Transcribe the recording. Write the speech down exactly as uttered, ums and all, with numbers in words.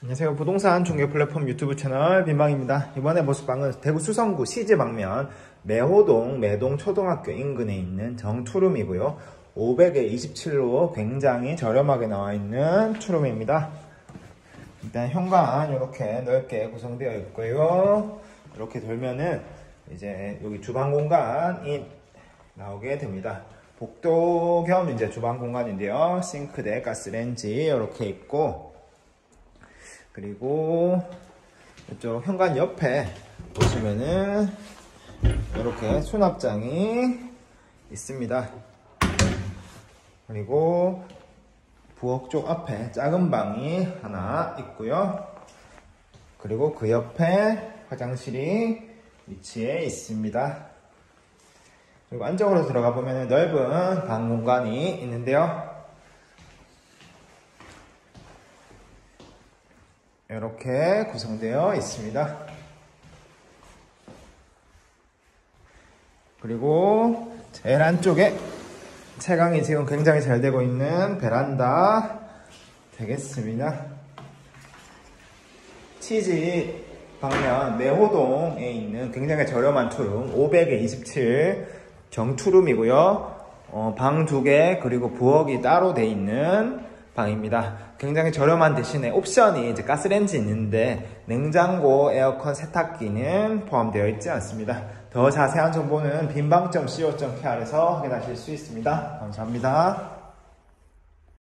안녕하세요. 부동산 중개 플랫폼 유튜브 채널 빈방입니다. 이번에 모습 방은 대구 수성구 시지 방면 매호동 매동 초등학교 인근에 있는 정투룸이고요. 오백에 이십칠로 굉장히 저렴하게 나와 있는 투룸입니다. 일단 현관 이렇게 넓게 구성되어 있고요. 이렇게 돌면은 이제 여기 주방 공간이 나오게 됩니다. 복도 겸 이제 주방 공간인데요. 싱크대, 가스레인지 이렇게 있고, 그리고 이쪽 현관 옆에 보시면은 이렇게 수납장이 있습니다. 그리고 부엌 쪽 앞에 작은 방이 하나 있고요. 그리고 그 옆에 화장실이 위치해 있습니다. 그리고 안쪽으로 들어가 보면 넓은 방 공간이 있는데요. 이렇게 구성되어 있습니다. 그리고 제일 안쪽에 채광이 지금 굉장히 잘 되고 있는 베란다 되겠습니다. 치지 방면 매호동에 있는 굉장히 저렴한 투룸 오백에 이십칠 정투룸이고요. 어, 방 두 개 그리고 부엌이 따로 돼 있는 방입니다. 굉장히 저렴한 대신에 옵션이 이제 가스레인지 있는데 냉장고, 에어컨, 세탁기는 포함되어 있지 않습니다. 더 자세한 정보는 빈방 닷 씨오 닷 케이알에서 확인하실 수 있습니다. 감사합니다.